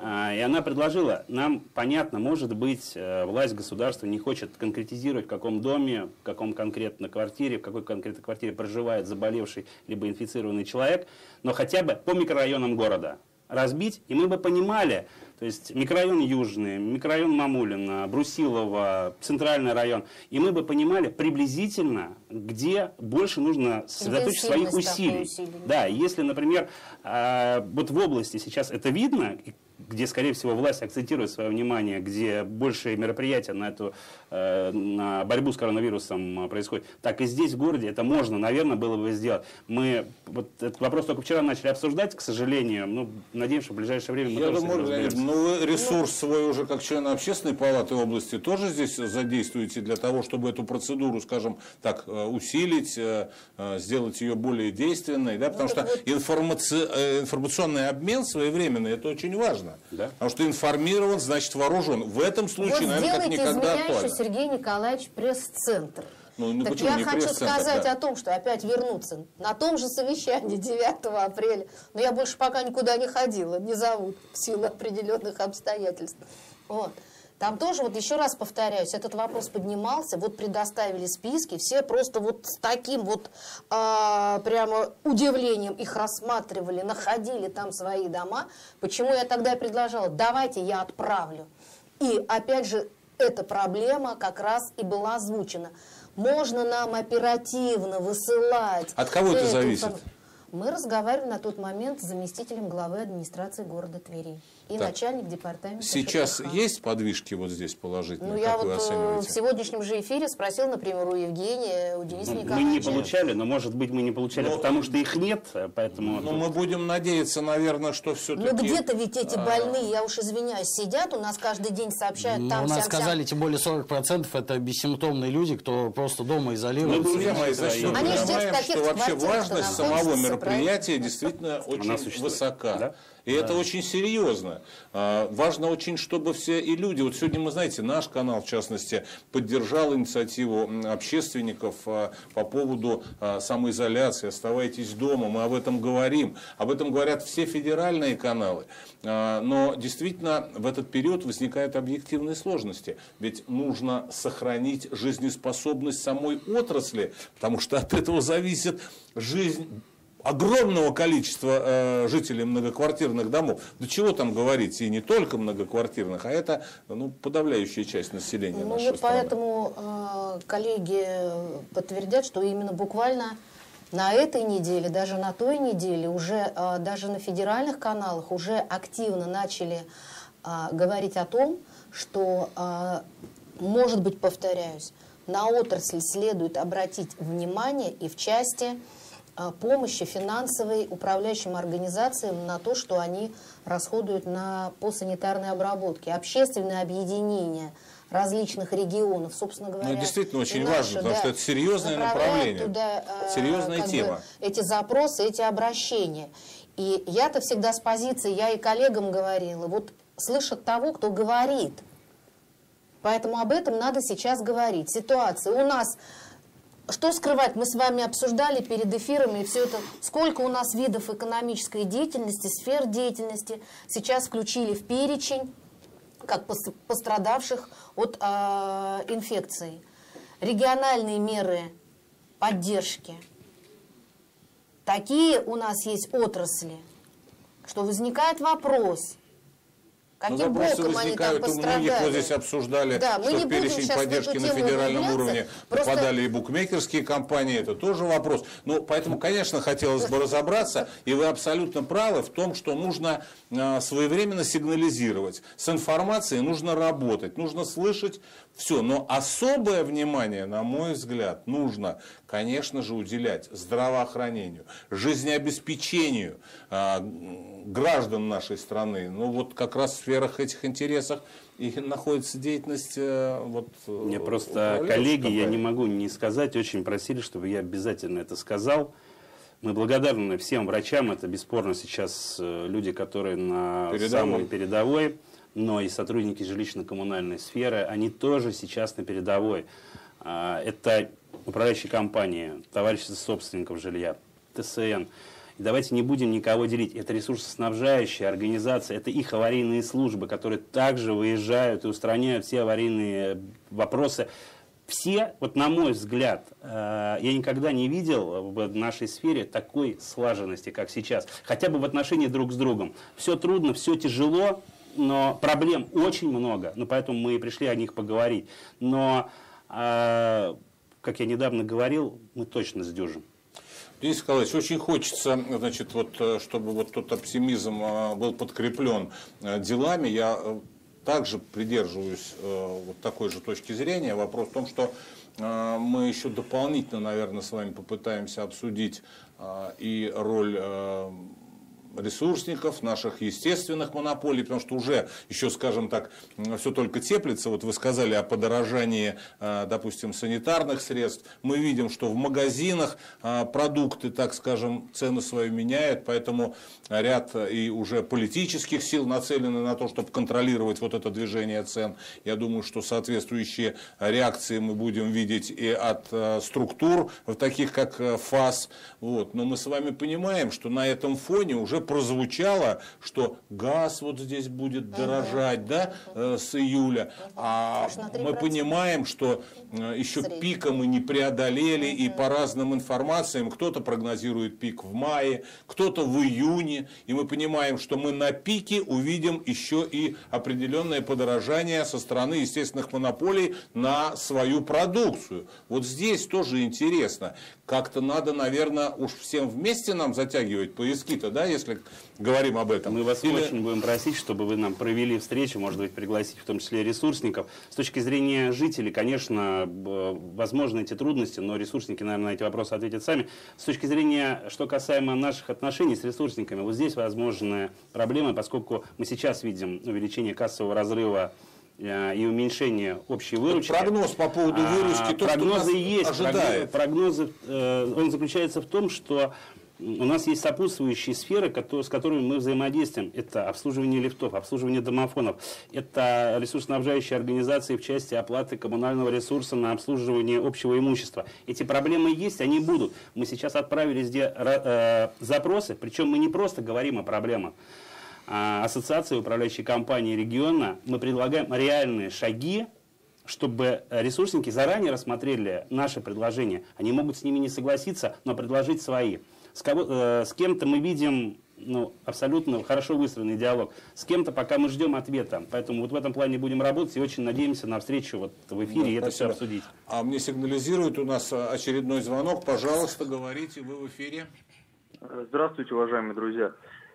И она предложила, нам понятно, может быть, власть государства не хочет конкретизировать, в каком доме, в каком конкретно квартире, в какой конкретно квартире проживает заболевший либо инфицированный человек, но хотя бы по микрорайонам города разбить, и мы бы понимали, то есть микрорайон Южный, микрорайон Мамулино, Брусилово, Центральный район, и мы бы понимали приблизительно, где больше нужно сосредоточить своих усилий. Да, если, например, вот в области сейчас это видно, где, скорее всего, власть акцентирует свое внимание, где больше мероприятия на борьбу с коронавирусом происходит, так и здесь, в городе, это можно, наверное, было бы сделать. Мы вот этот вопрос только вчера начали обсуждать, к сожалению. Ну, надеемся, что в ближайшее время мы тоже разберемся. Ну, вы ресурс свой уже как члена общественной палаты области тоже здесь задействуете для того, чтобы эту процедуру, скажем так, усилить, сделать ее более действенной, да? Потому что информационный обмен своевременный, это очень важно. Да? Потому что информирован, значит вооружен. В этом случае, вот наверное, как никогда актуально. Сергей Николаевич пресс-центр. Ну, так я хочу сказать о том, что опять вернуться. На том же совещании 9 апреля, но я больше пока никуда не ходила, не зовут в силу определенных обстоятельств. Вот. Там тоже, вот еще раз повторяюсь, этот вопрос поднимался, вот предоставили списки, все просто вот с таким вот прямо удивлением их рассматривали, находили там свои дома. Почему я тогда и предложила, давайте я отправлю. И опять же, эта проблема как раз и была озвучена. Можно нам оперативно высылать. От кого это зависит? Мы разговаривали на тот момент с заместителем главы администрации города Твери и начальник департамента Сейчас ЖКХ. Есть подвижки вот здесь положительные? Ну, я вот в сегодняшнем же эфире спросил, например, у Евгения, у Дениса Николаевича. Мы не получали, но, может быть, мы не получали, потому что их нет, поэтому... Ну, мы будем надеяться, наверное, что все-таки... Ну, где-то ведь эти больные, я уж извиняюсь, сидят, у нас каждый день сообщают там... У нас сказали, тем более 40% это бессимптомные люди, кто просто дома изолируется. Ну, друзья мои, значит, мы понимаем, что вообще важность самого мероприятия действительно очень высока. Да? И это очень серьезно. Важно очень, чтобы все и люди... Вот сегодня, мы знаете, наш канал, в частности, поддержал инициативу общественников по поводу самоизоляции. Оставайтесь дома, мы об этом говорим. Об этом говорят все федеральные каналы. Но действительно в этот период возникают объективные сложности. Ведь нужно сохранить жизнеспособность самой отрасли, потому что от этого зависит жизнь огромного количества жителей многоквартирных домов. Да чего там говорить, и не только многоквартирных, а это подавляющая часть населения нашей страны. Поэтому коллеги подтвердят, что именно буквально на этой неделе, даже на той неделе, уже даже на федеральных каналах уже активно начали говорить о том, что, может быть, повторяюсь, на отрасль следует обратить внимание и в части помощи финансовой управляющим организациям на то, что они расходуют по санитарной обработке. Общественное объединение различных регионов, собственно говоря. Ну, действительно очень важно, потому что это серьезное направление, туда, серьезная тема. Эти запросы, эти обращения. И я-то всегда с позиции, я и коллегам говорила, вот слышат того, кто говорит. Поэтому об этом надо сейчас говорить. Ситуация у нас, что скрывать, мы с вами обсуждали перед эфирами, и все это, сколько у нас видов экономической деятельности, сфер деятельности сейчас включили в перечень, как пострадавших от инфекции. Региональные меры поддержки. Такие у нас есть отрасли, что возникает вопрос, каким боком они там пострадали. Многих вот здесь обсуждали, да, что в перечень поддержки на федеральном уровне попадали и букмекерские компании, это тоже вопрос. Ну, поэтому, конечно, хотелось бы разобраться, и вы абсолютно правы в том, что нужно своевременно сигнализировать. С информацией нужно работать, нужно слышать все. Но особое внимание, на мой взгляд, нужно, конечно же, уделять здравоохранению, жизнеобеспечению граждан нашей страны. Ну, вот как раз в сферах этих интересов и находится деятельность Мне просто коллеги, я не могу не сказать, очень просили, чтобы я обязательно это сказал. Мы благодарны всем врачам, это бесспорно сейчас люди, которые на самой передовой, но и сотрудники жилищно-коммунальной сферы, они тоже сейчас на передовой. Это управляющие компании, товарищество собственников жилья, ТСН. И давайте не будем никого делить. Это ресурсоснабжающие организации, это их аварийные службы, которые также выезжают и устраняют все аварийные вопросы. Все, вот на мой взгляд, я никогда не видел в нашей сфере такой слаженности, как сейчас. Хотя бы в отношении друг с другом. Все трудно, все тяжело, но проблем очень много. Ну, поэтому мы и пришли о них поговорить. Но, как я недавно говорил, мы точно сдюжим. Денис Николаевич, очень хочется, значит, чтобы вот тот оптимизм был подкреплен делами. Я также придерживаюсь вот такой же точки зрения. Вопрос в том, что мы еще дополнительно, наверное, с вами попытаемся обсудить и роль ресурсников, наших естественных монополий, потому что уже еще, скажем так, все только теплится. Вот вы сказали о подорожании, допустим, санитарных средств. Мы видим, что в магазинах продукты, так скажем, цену свою меняют, поэтому ряд и уже политических сил нацелены на то, чтобы контролировать вот это движение цен. Я думаю, что соответствующие реакции мы будем видеть и от структур, таких как ФАС. Вот. Но мы с вами понимаем, что на этом фоне уже прозвучало, что газ вот здесь будет дорожать, да, с июля. А мы понимаем, что еще пика мы не преодолели, и по разным информациям кто-то прогнозирует пик в мае, кто-то в июне. И мы понимаем, что мы на пике увидим еще и определенное подорожание со стороны естественных монополий на свою продукцию. Вот здесь тоже интересно. Как-то надо, наверное, уж всем вместе нам затягивать пояски-то, да, если говорим об этом. Мы вас очень будем просить, чтобы вы нам провели встречу, может быть, пригласить в том числе ресурсников. С точки зрения жителей, конечно, возможны эти трудности, но ресурсники, наверное, на эти вопросы ответят сами. С точки зрения, что касаемо наших отношений с ресурсниками, вот здесь возможны проблемы, поскольку мы сейчас видим увеличение кассового разрыва и уменьшение общей выручки. Прогноз по поводу выручки, то, прогнозы что нас есть. ожидает. Прогнозы, он заключается в том, что у нас есть сопутствующие сферы, с которыми мы взаимодействуем. Это обслуживание лифтов, обслуживание домофонов, это ресурсоснабжающие организации в части оплаты коммунального ресурса на обслуживание общего имущества. Эти проблемы есть, они будут. Мы сейчас отправили везде запросы, причем мы не просто говорим о проблемах. Ассоциации управляющей компании региона мы предлагаем реальные шаги, чтобы ресурсники заранее рассмотрели наши предложения. Они могут с ними не согласиться, но предложить свои. С кем-то мы видим абсолютно хорошо выстроенный диалог. С кем-то пока мы ждем ответа. Поэтому вот в этом плане будем работать и очень надеемся на встречу вот в эфире и это все обсудить. А мне сигнализирует у нас очередной звонок. Пожалуйста, говорите, вы в эфире. Здравствуйте, уважаемые друзья.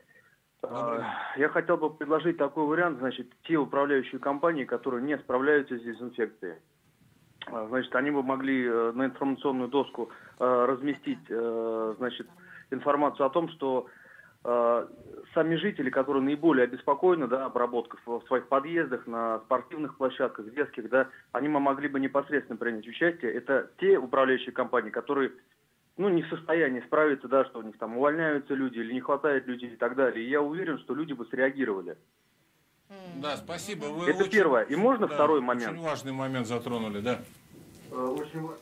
Я хотел бы предложить такой вариант, значит, те управляющие компании, которые не справляются с дезинфекцией. Значит, они бы могли на информационную доску разместить, значит, информацию о том, что сами жители, которые наиболее обеспокоены, да, обработкой в своих подъездах, на спортивных площадках, детских, да, они могли бы непосредственно принять участие. Это те управляющие компании, которые, не в состоянии справиться, да, что у них там увольняются люди или не хватает людей и так далее. И я уверен, что люди бы среагировали. Да, спасибо. Вы это первое. И можно второй момент? Очень важный момент затронули, да. Очень важный.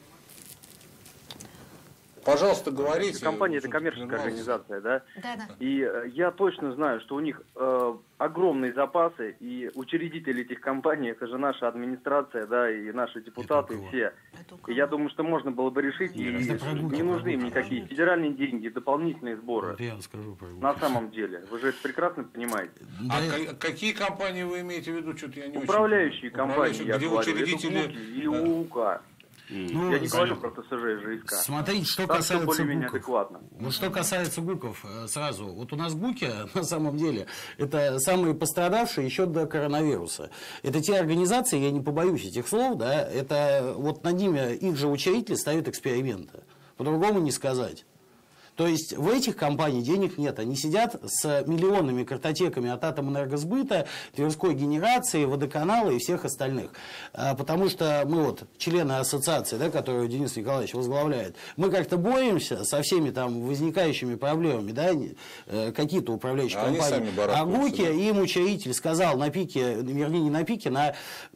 Пожалуйста, говорите. Компания – это коммерческая организация, да? Да. И я точно знаю, что у них огромные запасы, и учредители этих компаний – это же наша администрация, да, и наши депутаты, и все. И я думаю, что можно было бы решить, и не нужны им никакие федеральные деньги, дополнительные сборы. Я скажу про на самом деле. Вы же это прекрасно понимаете. А какие компании вы имеете в виду? Что-то я не управляющие компании, я где говорю. учредители... Это ГУК и УУК. Я не говорю про ТСЖ и ЖСК. Смотрите, что касается ГУКов. Вот что касается ГУКов, сразу. Вот у нас ГУКи, на самом деле, это самые пострадавшие еще до коронавируса. Это те организации, я не побоюсь этих слов, да, это вот над ними их же учредители ставят эксперименты. По-другому не сказать. То есть в этих компаниях денег нет. Они сидят с миллионными картотеками от Атомэнергосбыта, Тверской генерации, Водоканала и всех остальных. Потому что мы вот, члены ассоциации, да, которую Денис Николаевич возглавляет, мы как-то боремся со всеми там возникающими проблемами, да, какие-то управляющие компании. А ГУКи, им учредитель сказал на пике, вернее не на пике, на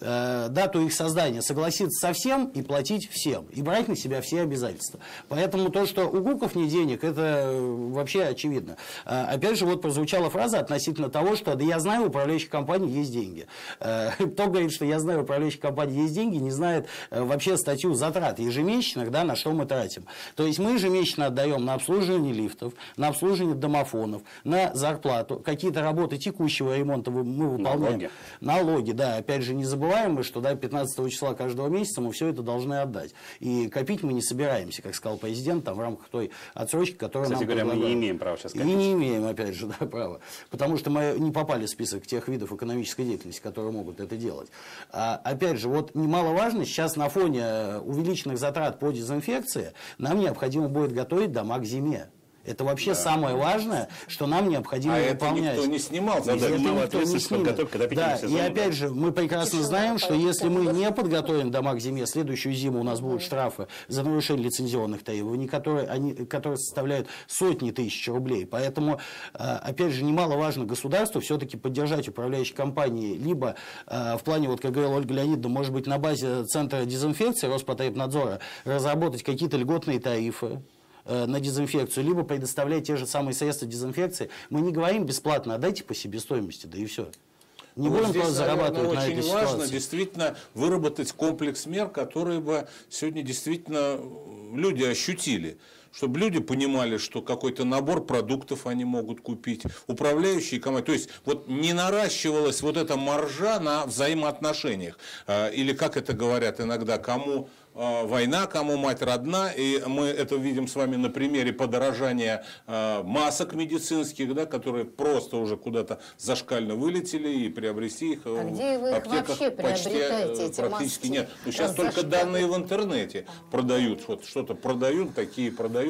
дату их создания согласиться со всем и платить всем. И брать на себя все обязательства. Поэтому то, что у ГУКов нет денег, это вообще очевидно. Опять же, вот прозвучала фраза относительно того, что да я знаю, у управляющих компаний есть деньги. Кто говорит, что я знаю, у управляющих компаний есть деньги, не знает вообще статью затрат ежемесячных, да, на что мы тратим. То есть мы ежемесячно отдаем на обслуживание лифтов, на обслуживание домофонов, на зарплату, какие-то работы текущего ремонта мы выполняем. Налоги, да. Опять же, не забываем мы, что да, 15 числа каждого месяца мы все это должны отдать. И копить мы не собираемся, как сказал президент, там, в рамках той отсрочки, которую Кстати нам говоря, предлагают. мы не имеем права сейчас копить. И не имеем, опять же, да, права. Потому что мы не попали в список тех видов экономической деятельности, которые могут это делать. Опять же, вот немаловажно, сейчас на фоне увеличенных затрат по дезинфекции нам необходимо будет готовить дома к зиме. Это вообще самое важное, что нам необходимо выполнять. Это никто не снимал. Это никто не снимет. Да, и опять же, мы прекрасно знаем, что если мы не подготовим дома к зиме, следующую зиму у нас будут штрафы за нарушение лицензионных требований, которые составляют сотни тысяч рублей. Поэтому, опять же, немаловажно государству все-таки поддержать управляющие компании, либо в плане, вот как говорила Ольга Леонидовна, может быть, на базе Центра дезинфекции Роспотребнадзора разработать какие-то льготные тарифы на дезинфекцию, либо предоставлять те же самые средства дезинфекции. Мы не говорим бесплатно, отдайте по себестоимости, да и все. Не будем просто зарабатывать на этой ситуации. Очень важно действительно выработать комплекс мер, которые бы сегодня действительно люди ощутили. Чтобы люди понимали, что какой-то набор продуктов они могут купить, управляющие компании. То есть вот не наращивалась вот эта маржа на взаимоотношениях. Или, как это говорят иногда, кому война, кому мать родна, и мы это видим с вами на примере подорожания масок медицинских, да, которые просто уже куда-то зашкально вылетели, и приобрести их а где вы их вообще приобретаете, эти практически маски? нет. Ну, сейчас только данные в интернете продают, вот что-то продают, такие,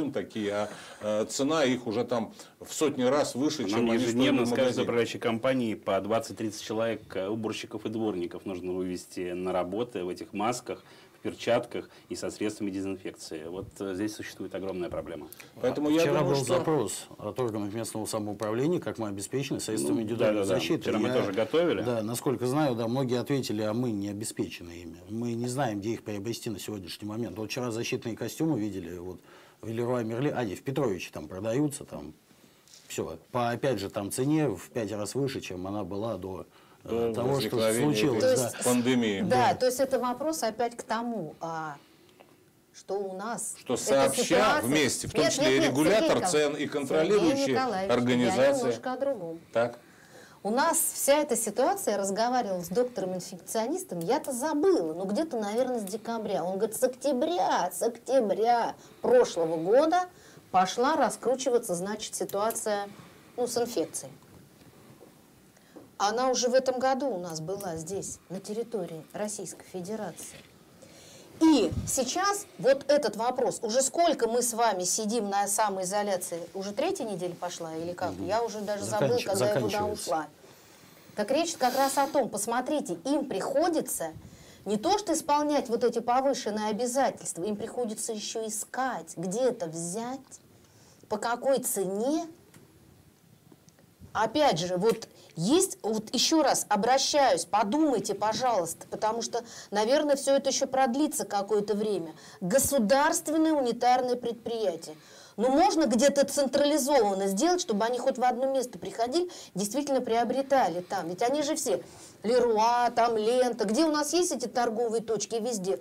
а цена их уже там в сотни раз выше, чем нам они ежедневно стоят в с каждой магазине. управляющей компании по 20-30 человек уборщиков и дворников нужно вывести на работы в этих масках, перчатках и со средствами дезинфекции. Вот здесь существует огромная проблема. Поэтому я Вчера думаю, был что... запрос от органов местного самоуправления, как мы обеспечены средствами индивидуальной защиты. Вчера мы тоже готовили. Да, насколько знаю, да, многие ответили, а мы не обеспечены ими. Мы не знаем, где их приобрести на сегодняшний момент. Вот вчера защитные костюмы видели, вот в Леруа Мерлен, они в Петровиче там продаются, там все, по опять же там цене в 5 раз выше, чем она была до того, что случилось. Пандемии. Да, то есть это вопрос опять к тому, что у нас... Что сообща вместе, в том числе и регулятор цен, и контролирующие организации. Я немножко о другом. Так. У нас вся эта ситуация, я разговаривала с доктором-инфекционистом, я-то забыла, ну где-то, наверное, с декабря. Он говорит, с октября прошлого года пошла раскручиваться, значит, ситуация, ну, с инфекцией. Она уже в этом году у нас была здесь, на территории Российской Федерации. И сейчас вот этот вопрос, уже сколько мы с вами сидим на самоизоляции, уже 3-я неделя пошла или как? Я уже даже забыла, когда я туда ушла. Так речь как раз о том, посмотрите, им приходится не то что исполнять вот эти повышенные обязательства, им приходится еще искать, где это взять, по какой цене. Опять же, вот есть, вот еще раз обращаюсь, подумайте, пожалуйста, потому что, наверное, все это еще продлится какое-то время. Государственное унитарное предприятие. Но можно где-то централизованно сделать, чтобы они хоть в одно место приходили, действительно приобретали там. Ведь они же все, Леруа, там Лента, где у нас есть эти торговые точки, везде.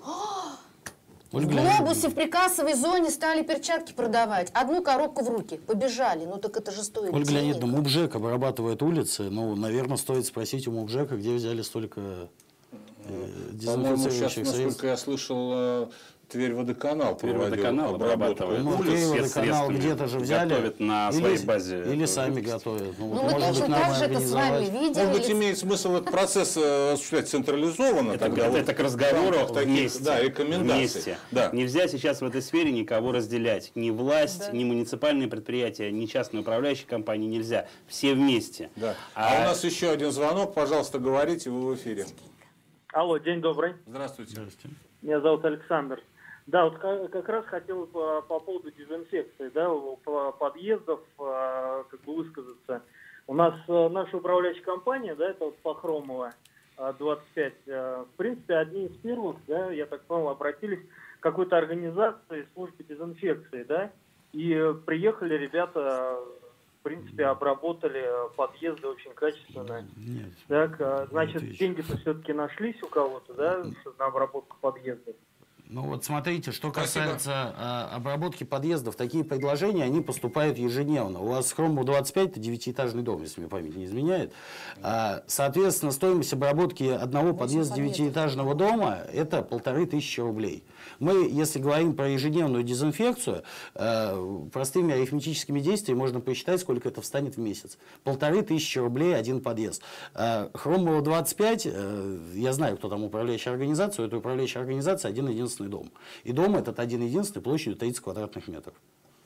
В глобусе, в прикассовой зоне стали перчатки продавать. Одну коробку в руки. Побежали. Ну так это же стоит Ольга денег. Леонидовна, МУБЖЭК обрабатывает улицы. Ну, наверное, стоит спросить у МУБЖЭКа, где взяли столько По-моему, сейчас, дезинфицирующих насколько средств. я слышал, Тверь-Водоканал проводил обработку. Ну, Тверь-Водоканал где-то же взяли. Готовят на своей базе. Или сами готовят. Ну, мы точно так же это с вами видели. Может быть, имеет смысл этот процесс осуществлять централизованно? Это к разговору вместе. Да, рекомендаций. Вместе. Да. Нельзя сейчас в этой сфере никого разделять. Ни власть, ни муниципальные предприятия, ни частные управляющие компании нельзя. Все вместе. Да. А у нас еще один звонок. Пожалуйста, говорите, вы в эфире. Алло, день добрый. Здравствуйте. Меня зовут Александр. Да, вот как раз хотел по поводу дезинфекции, да, подъездов, как бы высказаться. У нас наша управляющая компания, да, это вот Пахромова 25, в принципе, одни из первых, да, я так понял, обратились к какой-то организации службы дезинфекции, да, и приехали ребята, в принципе, обработали подъезды очень качественно. Нет. Так, значит, деньги-то все-таки нашлись у кого-то, да, на обработку подъездов? Ну вот смотрите, что касается обработки подъездов, такие предложения, они поступают ежедневно. У вас Хромов 25, это 9-этажный дом, если мне память не изменяет. Соответственно, стоимость обработки одного подъезда 9-этажного дома – это 1500 рублей. Мы, если говорим про ежедневную дезинфекцию, простыми арифметическими действиями можно посчитать, сколько это встанет в месяц. 1500 рублей один подъезд. Хромова 25, я знаю, кто там управляющая организация, это управляющая организация один-единственный дом. И дом этот один-единственный площадью 30 квадратных метров.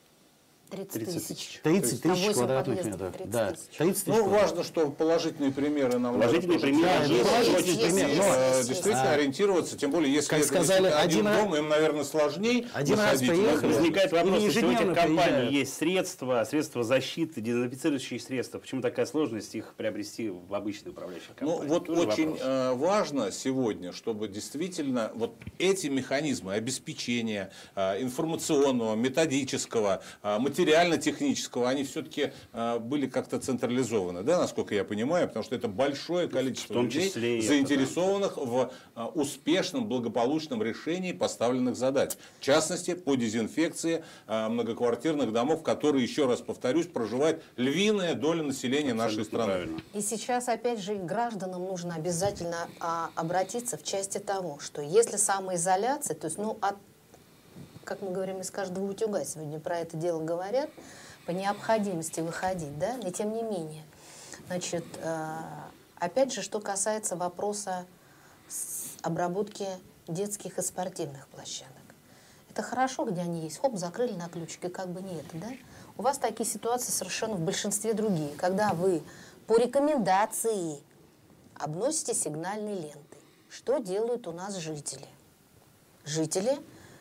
30 тысяч. 30 На тысяч 8 квадратных подъездов, метров. 30 Да, тысяч. 30 тысяч Ну, квадратных. важно, что положительные примеры нам Положительные надо примеры тоже есть. Положительный Есть, пример, есть, но есть. действительно ориентироваться, тем более, если Как это сказали, один один дом, им, наверное, сложнее один раз выходить. приехали. Возникает вопрос, Или если у этих ежедневно компаний приезжают. есть средства защиты, дезинфицирующие средства, почему такая сложность их приобрести в обычной управляющей компании? Ну, вот Тоже очень вопрос. важно сегодня, чтобы действительно вот эти механизмы обеспечения информационного, методического, материально-технического, они все-таки были как-то централизованы, да, насколько я понимаю, потому что это большое количество В том людей, числе и заинтересованных в успешном, благополучном решении поставленных задач. В частности, по дезинфекции многоквартирных домов, которые, еще раз повторюсь, проживает львиная доля населения нашей страны. Правильно. И сейчас, опять же, гражданам нужно обязательно обратиться в части того, что если самоизоляция, то есть, ну, как мы говорим, из каждого утюга сегодня про это дело говорят, по необходимости выходить, да, но тем не менее. Значит, опять же, что касается вопроса обработки детских и спортивных площадок. Это хорошо, где они есть. Хоп, закрыли на ключик, и как бы не это, да? У вас такие ситуации совершенно в большинстве другие, когда вы по рекомендации обносите сигнальной лентой. Что делают у нас жители? Жители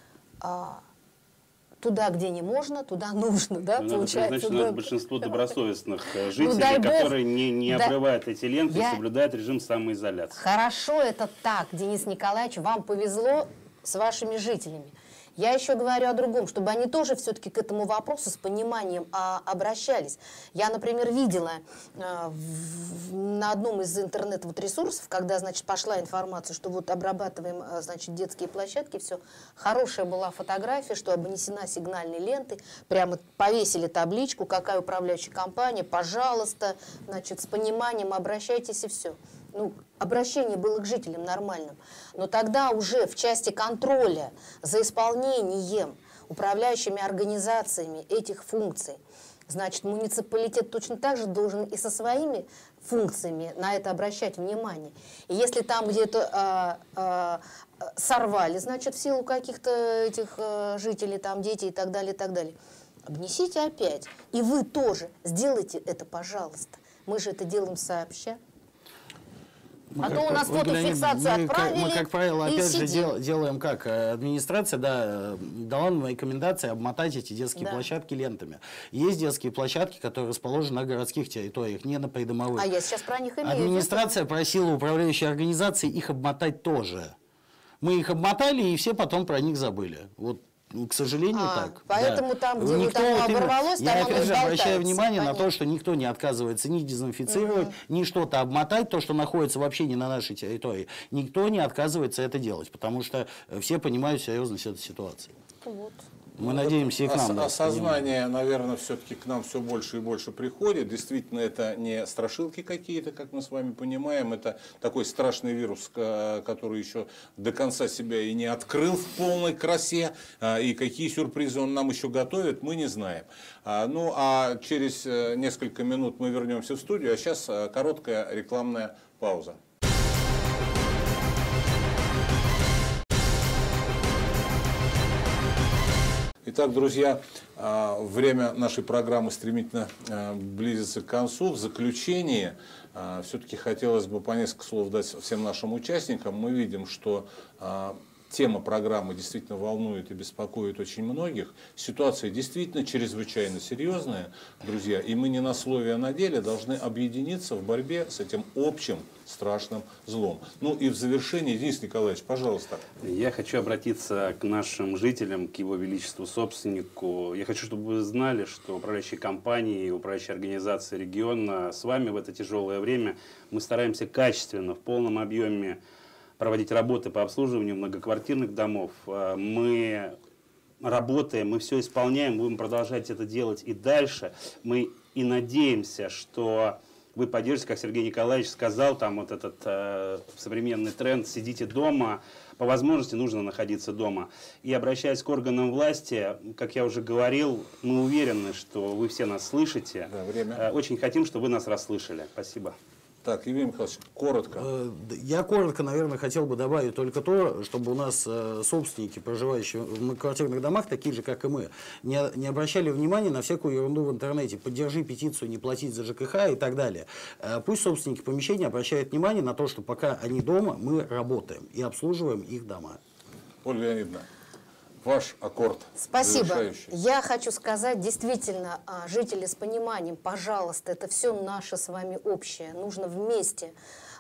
туда, где не можно, туда нужно, да, Надо получается. признать, что у нас большинство добросовестных дай жителей, бог. которые не Да. обрывают эти ленты, Я- соблюдают режим самоизоляции. Хорошо, это так, Денис Николаевич, вам повезло с вашими жителями. Я еще говорю о другом, чтобы они тоже все-таки к этому вопросу с пониманием обращались. Я, например, видела на одном из интернет-ресурсов, когда, значит, пошла информация, что вот обрабатываем, значит, детские площадки, все, хорошая была фотография, что обнесена сигнальной лентой, прямо повесили табличку, какая управляющая компания, пожалуйста, значит, с пониманием обращайтесь и все. Ну, обращение было к жителям нормальным. Но тогда уже в части контроля за исполнением управляющими организациями этих функций, значит, муниципалитет точно так же должен и со своими функциями на это обращать внимание. И если там где-то сорвали, значит, в силу каких-то этих жителей, там дети и так далее, обнесите опять. И вы тоже сделайте это, пожалуйста. Мы же это делаем сообща. А то у нас фотофиксацию отправили. Мы, как правило, опять же сидим. делаем как? Администрация дала нам рекомендации обмотать эти детские площадки лентами. Есть детские площадки, которые расположены на городских территориях, не на придомовых. А я сейчас про них имею. Администрация просила управляющие организации их обмотать тоже. Мы их обмотали, и все потом про них забыли. Вот. К сожалению, так. Поэтому там, где никто, вот оно оборвалось, я там опять оно же обращаю внимание Понятно. на то, что никто не отказывается ни дезинфицировать, ни что-то обмотать, то, что находится вообще не на нашей территории. Никто не отказывается это делать, потому что все понимают серьезность этой ситуации. Вот. Мы надеемся, и к нам. Осознание, наверное, все-таки к нам все больше и больше приходит. Действительно, это не страшилки какие-то, как мы с вами понимаем. Это такой страшный вирус, который еще до конца себя и не открыл в полной красе. И какие сюрпризы он нам еще готовит, мы не знаем. Ну, а через несколько минут мы вернемся в студию. А сейчас короткая рекламная пауза. Итак, друзья, время нашей программы стремительно близится к концу. В заключение все-таки хотелось бы по несколько слов дать всем нашим участникам. Мы видим, что тема программы действительно волнует и беспокоит очень многих. Ситуация действительно чрезвычайно серьезная, друзья, и мы не на слове, а на деле должны объединиться в борьбе с этим общим страшным злом. Ну и в завершении, Денис Николаевич, пожалуйста. Я хочу обратиться к нашим жителям, к его величеству собственнику. Я хочу, чтобы вы знали, что управляющие компании и управляющие организации региона с вами в это тяжелое время мы стараемся качественно, в полном объеме проводить работы по обслуживанию многоквартирных домов. Мы работаем, мы все исполняем, будем продолжать это делать и дальше. Мы и надеемся, что вы поддержите, как Сергей Николаевич сказал, там вот этот современный тренд «сидите дома», по возможности нужно находиться дома. И обращаясь к органам власти, как я уже говорил, мы уверены, что вы все нас слышите. Да, время. Очень хотим, чтобы вы нас расслышали. Спасибо. Так, Евгений Михайлович, коротко. Я коротко, наверное, хотел бы добавить только то, чтобы у нас собственники, проживающие в многоквартирных домах, такие же, как и мы, не обращали внимания на всякую ерунду в интернете. Поддержи петицию, не платить за ЖКХ и так далее. Пусть собственники помещений обращают внимание на то, что пока они дома, мы работаем и обслуживаем их дома. Ольга Леонидовна, ваш аккорд. Спасибо. Завершающий. Я хочу сказать, действительно, жители с пониманием, пожалуйста, это все наше с вами общее. Нужно вместе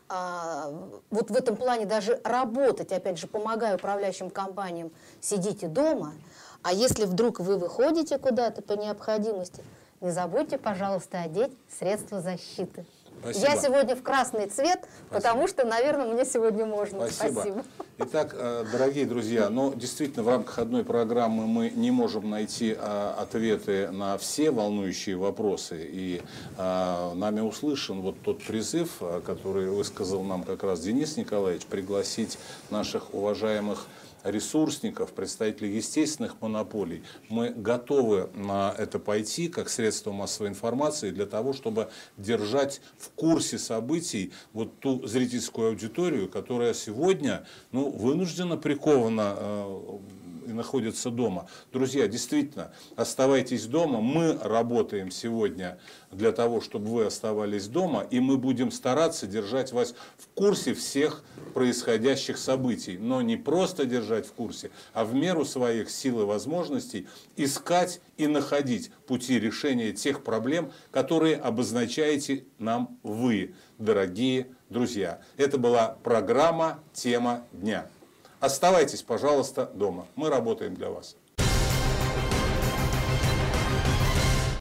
вот в этом плане даже работать, опять же, помогая управляющим компаниям, сидите дома, а если вдруг вы выходите куда-то по необходимости, не забудьте, пожалуйста, одеть средства защиты. Спасибо. Я сегодня в красный цвет, потому что, наверное, мне сегодня можно. Спасибо. Итак, дорогие друзья, но действительно в рамках одной программы мы не можем найти ответы на все волнующие вопросы. И нами услышан вот тот призыв, который высказал нам как раз Денис Николаевич, пригласить наших уважаемых ресурсников, представителей естественных монополий. Мы готовы на это пойти как средство массовой информации для того, чтобы держать в курсе событий вот ту зрительскую аудиторию, которая сегодня вынуждена прикована и находится дома. Друзья, действительно, оставайтесь дома. Мы работаем сегодня для того, чтобы вы оставались дома, и мы будем стараться держать вас в курсе всех происходящих событий. Но не просто держать в курсе, а в меру своих сил и возможностей искать и находить пути решения тех проблем, которые обозначаете нам вы, дорогие друзья. Это была программа «Тема дня». Оставайтесь, пожалуйста, дома. Мы работаем для вас.